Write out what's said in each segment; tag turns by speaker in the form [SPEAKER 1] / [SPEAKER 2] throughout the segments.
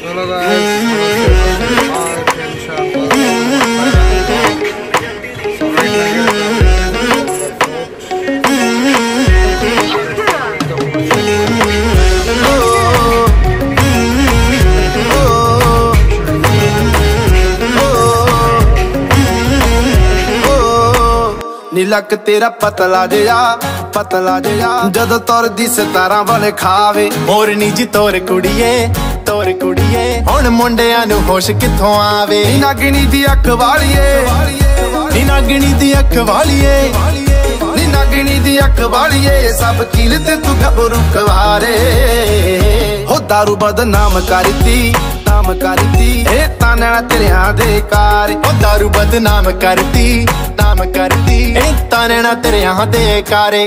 [SPEAKER 1] चलो
[SPEAKER 2] नीलक तेरा पतला जिहा जदों तुरदी सितारा वाले खावे मोरनी जी तोर कुड़िए हुण मुंडियां नूं होश कित्थों आवे नी नागणी दी अख वालिए नी नागणी दी अख वालिए नी नागणी दी अख वालिए सब कील ते तू गबरू कवारे हो दारू बदनाम करती ए ताना तेरिया दे कार ओ दारू बदनाम करती ए ताना तेरिया दे कारे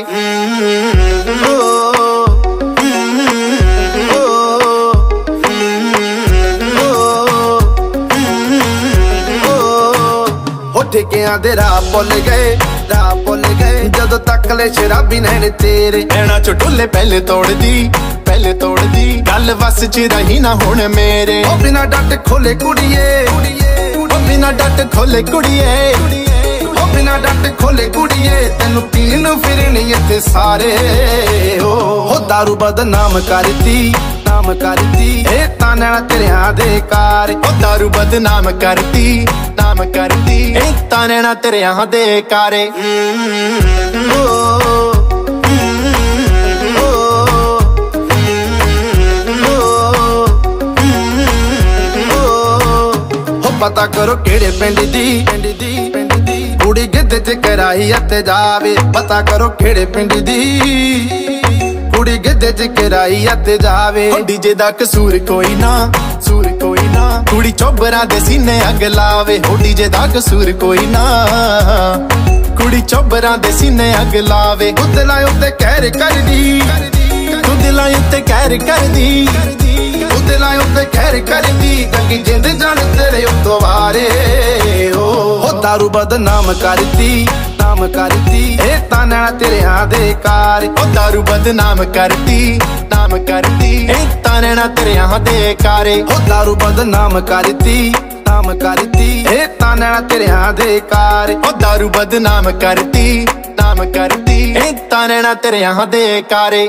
[SPEAKER 2] ठेकियां दे राह भुल गए जदों तक ले शराबी नैन तेरे नैना चो ढुले पहले तोड़दी गल वस च रही ना हुण मेरे ओ बिना डट खोले कुड़िए बिना डट खोले कुड़िए बिना डट खोले कुड़िए तेनू पीन फिरनी इत्थे सारे हो दारू बदनाम करती ए ताना तेरिया दे कार ओ दारू बदनाम करती ए ताना तेरिया दे कारे पता करो केड़े पिंड दी कुड़ी गिद्ध च कराई अते जावे पता करो केड़े पिंड दी कुड़ी गिद्ध च कराई अते जावे डीजे दा कसूर कोई ना कुड़ी चोबरा दे सीने अग लावे हो डीजे दा कसूर कोई ना कुड़ी चोबरा दे सीने अग लावे गुदला उत्ते कहर करदी गुदला उत्ते कहर करदी गंगी जिंद जान तेरे उत्तों वारे हो दारू बदनाम करती ए ताना तेरिया दे कार ओ दारू बदनाम करती ए ताना तेरिया दे कारे हो दारू बदनाम करती ए ताना तेरिया दे कार ओ दारू बदनाम करती ए ताना तेरिया दे कारे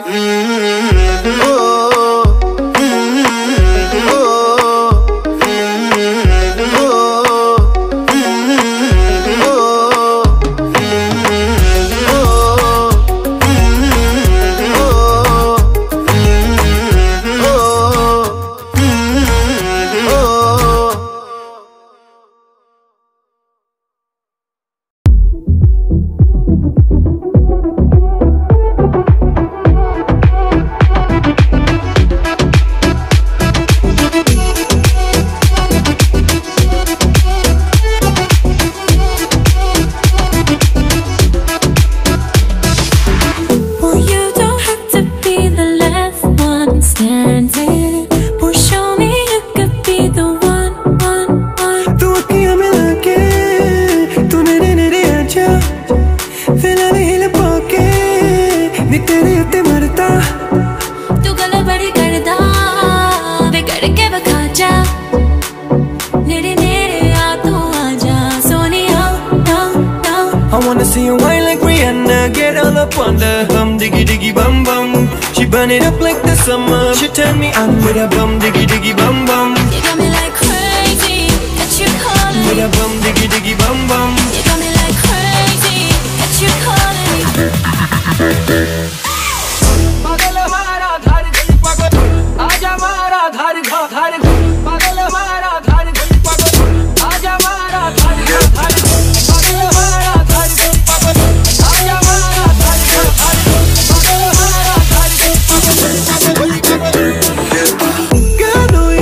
[SPEAKER 3] See you whine like Rihanna, get all up on the hum, diggy diggy bum bum. She burn it up like the summer. She turn me on with a bum, diggy diggy bum bum.
[SPEAKER 4] You got me like crazy, got you calling
[SPEAKER 3] with a bum, diggy diggy bum bum.
[SPEAKER 4] You got me like crazy, got you calling me.
[SPEAKER 5] पागल हमारा धार गई पागल, आजा हमारा धार धार पागल हमारा धार गई पागल, आजा हमारा धार धार पागल हमारा धार गई पागल, आजा हमारा धार धार पागल हमारा धार गई पागल।
[SPEAKER 3] Girl, I know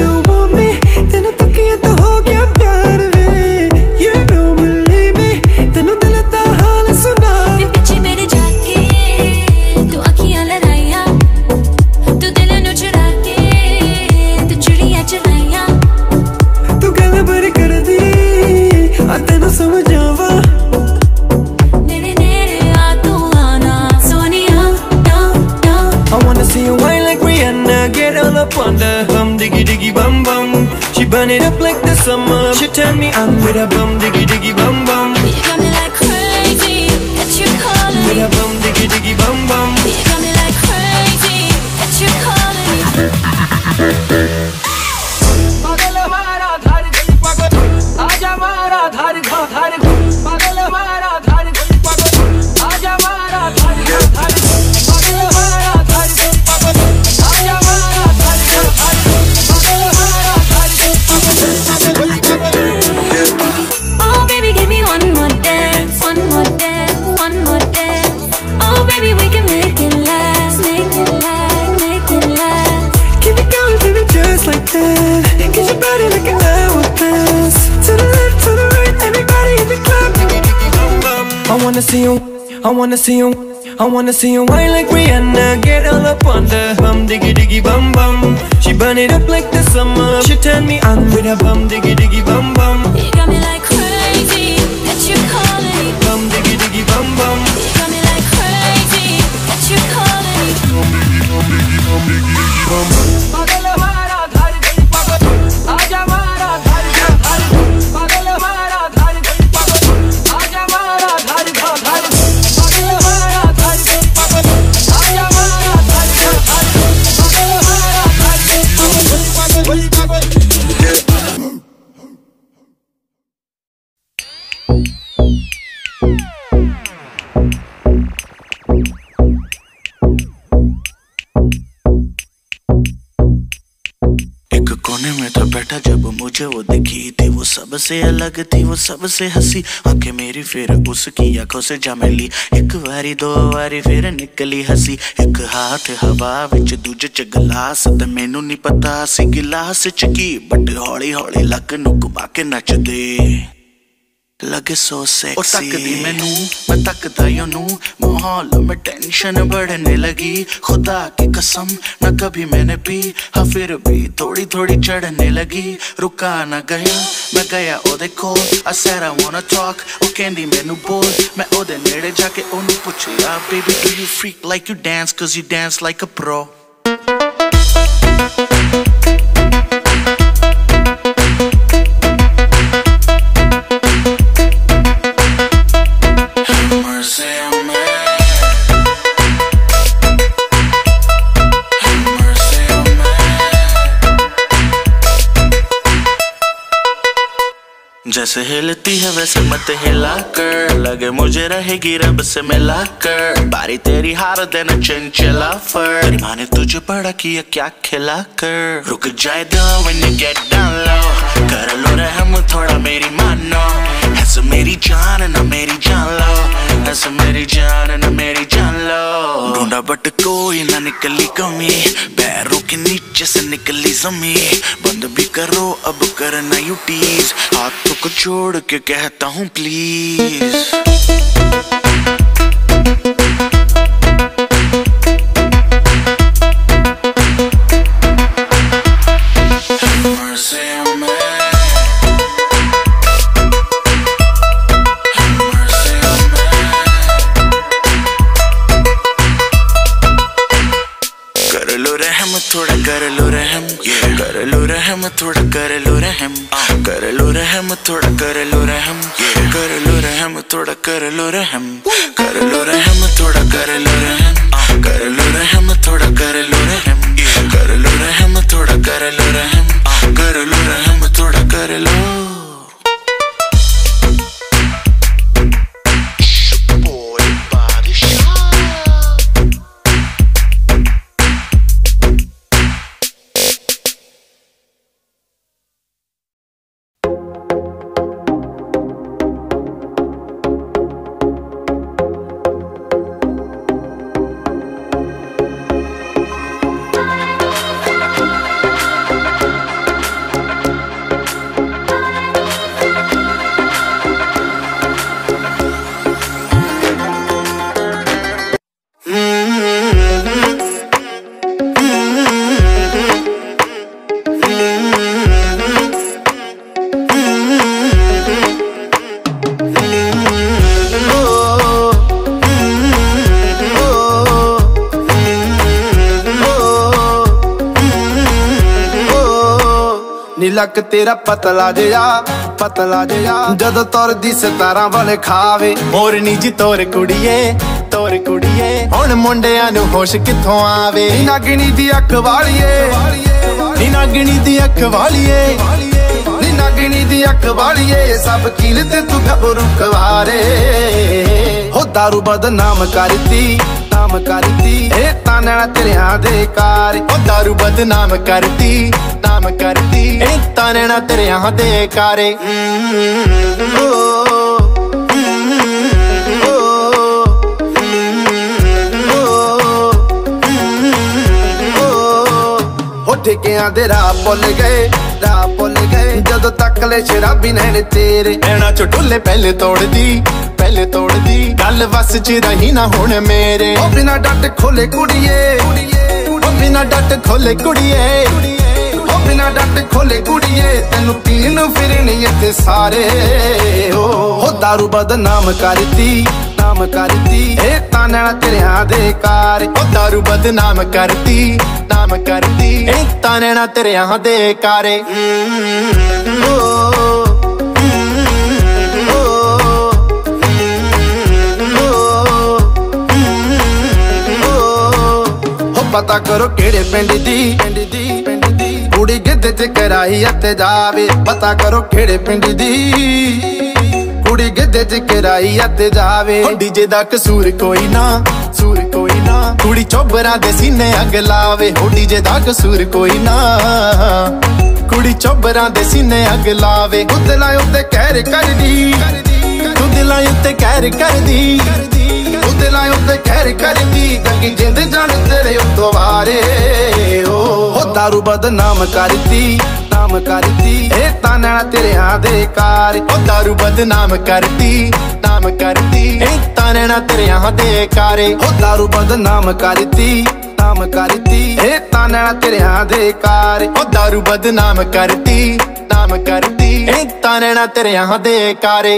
[SPEAKER 3] diggy diggy bum bum. She burn it up like the summer. She turn me on with a bum diggy diggy bum bum.
[SPEAKER 4] You got me like crazy, that you calling
[SPEAKER 3] With
[SPEAKER 4] me.
[SPEAKER 3] a bum diggy diggy bum bum.
[SPEAKER 4] You got me like crazy, that you calling me.
[SPEAKER 5] पागल हमारा धार गई पागल आजा मारा धार घा धार पागल हमारा धार गई पागल आजा मारा धार घा धार पागल हमारा धार गई पागल आजा मारा धार घा धार पागल हमारा धार गई पागल
[SPEAKER 4] Oh baby, give me one more dance, one more dance, one more dance. Oh baby, we can make it last, make it last, make it last.
[SPEAKER 3] Keep it going, baby, just like that. Get your body like an hourglass. To the left, to the right, everybody in the club. I wanna see you, I wanna see you, I wanna see you whine like Rihanna. Get all up on the bum diggy diggy bum bum. She burn it up like the summer. She turn me on with a bum diggy diggy bum bum.
[SPEAKER 4] You got me like crazy, that you calling me.
[SPEAKER 3] Bum diggy diggy bum bum.
[SPEAKER 4] You got me like crazy, that you calling me.
[SPEAKER 5] पागल हमारा धार गई पागल आजा मारा धार घा धार पागल हमारा धार गई पागल आजा मारा धार घा धार पागल हमारा धार गई पागल आजा मारा धार घा धार पागल हमारा धार गई पागल
[SPEAKER 1] एक कोने में था बैठा जब मुझे वो दिखी थी, वो सबसे अलग थी, वो सबसे हंसी। आंखें मेरी फिर उसकी आंखों से जा मिली, एक बारी दो बारी फिर निकली हंसी। एक हाथ हवा विच दूजे च गिलास, ते मैनू नहीं पता सी गिलास च की, बट हौली हौली लक नू घुमा के नचदे लगे सो सेक्सी। ओ तकदी मैनू मैं तकदा योनू, माहौल में टेंशन बढ़ने लगी। खुदा की कसम न कभी मैंने पी, हाँ फिर भी थोड़ी थोड़ी चढ़ने लगी। रुका न गया मैं गया ओदे कोल, I said I wanna talk, ओ कहंदी मैनू बोल। मैं ओदे नेड़े जाके ओनू पुछया, baby do you freak like you dance, cause you dance like a pro। जैसे हिलती है वैसे मत हिला कर, लगे मुझे रहेगी रब से मिला कर। बारी तेरी हार देना चंचला फर, तेरी माँ ने तुझे बड़ा किया क्या खिला कर। रुक जाए दो when you get down low, कर लो रहम थोड़ा मेरी मानो। ऐसे मेरी जान ना मेरी जान लो, ऐसे मेरी जान ना मेरी जान लो। ढूंढा बट कोई ना निकली कमी, पैरों के नीचे से निकली जमी। बंद भी करो अब करना यू टीज, हाथों को छोड़ के कहता हूँ प्लीज। थोड़ा कर लो रहम, कर लो रहम थोड़ा कर लो रहम, कर लो रहम थोड़ा कर लो रहम, कर लो रहम थोड़ा कर लो रहम, कर लो रहम थोड़ा कर लो रहम, कर लो रहम थोड़ा कर लो रहम, कर लो रहम थोड़ा कर लो रहम, कर लो रहम थोड़ा कर लो।
[SPEAKER 2] नीलक तेरा पतला जिया जदों तुरदी सितारा वाले खावे मोरनी जी तोर कुड़िए हुण मुंडियां नूं होश कित्थों आवे नी नागणी दी अख वालिए नी नागणी दी अख वालिए नी नागणी दी अख वालिए सब कील ते तू घबरू कवारे हो दारू बदनाम करती ए तानैणा तेरियां दे कार ओ दारू बदनाम करती ए तानैणा तेरियां दे कारे ठेकियां दे राह भुल गए जदों तक ले शराबी नैन तेरे नैना चो ढुले पहले तोड़दी गल वस च रही ना हुण मेरे ओ बिना डट खोले कुड़िए ओ बिना डट खोले कुड़िए ओ बिना डट खोले कुड़िए तेनू पीन फिरनी इत्थे सारे हो दारू बदनाम करती ए तानैणा तेरियां दे कार ओ दारू बदनाम करती ए तानैणा तेरियां दे कारे पता करो केड़े पिंड दी कुड़ी गिद्ध च कराई अते जावे पता करो केड़े पिंड दी कुड़ी गिद्ध च कराई अते जावे डीजे दा कसूर कोई ना कुड़ी चोबरा दे सीने अग लावे हो डीजे दा कसूर कोई ना कुड़ी चोबरा दे सीने अग लावे दिलां उत्ते कहर करदी दिलां उत्ते कहर करदी दिलां उत्ते कहर करदी गंगी जिंद जान तेरे उत्तों वारे हो दारू बदनाम करती ए तानैणा तेरियां दे कार ओ दारू बदनाम करती ए तानैणा तेरियां दे कारे ओ दारू बदनाम करती ए तानैणा तेरियां दे कार ओ दारू बदनाम करती ए तानैणा तेरियां दे कारे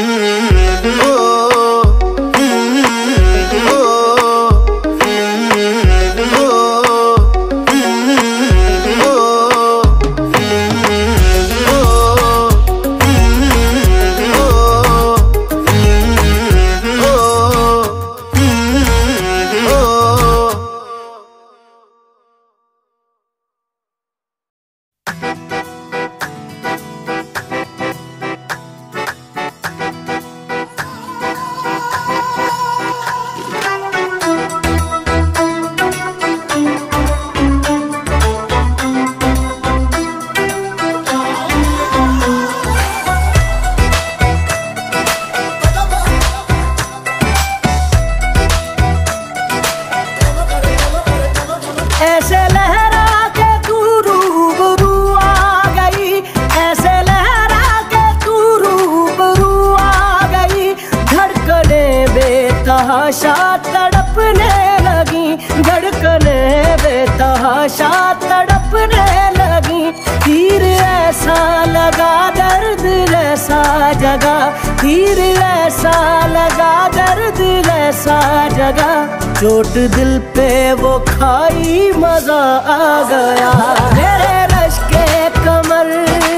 [SPEAKER 6] चोट दिल पे वो खाई मजा आ गया मेरे रश के कमर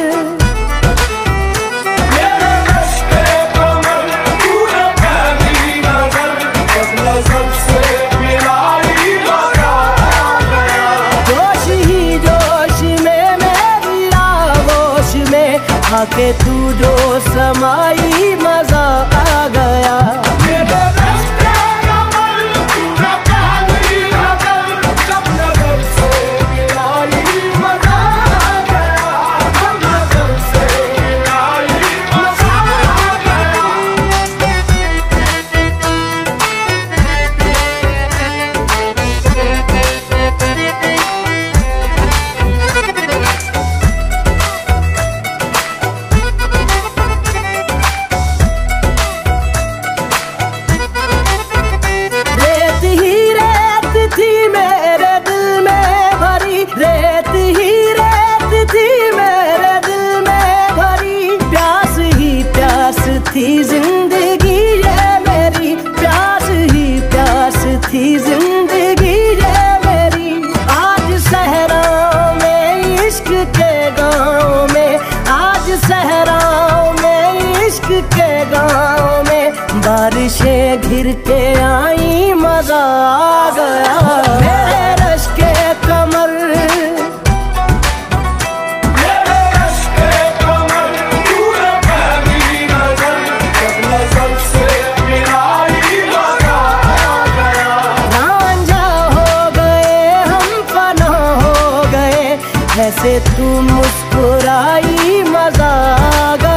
[SPEAKER 6] जोश ही जोश में मेरी आगोश में आके तू जो समाई मजा आ गया के गाँव में, आज सहराओं में, इश्क के गाँव में बारिशें घिर के आई, मजा आ गया मेरे रश के कमर। ऐसे तू मुस्कुराई, मजा आ गया।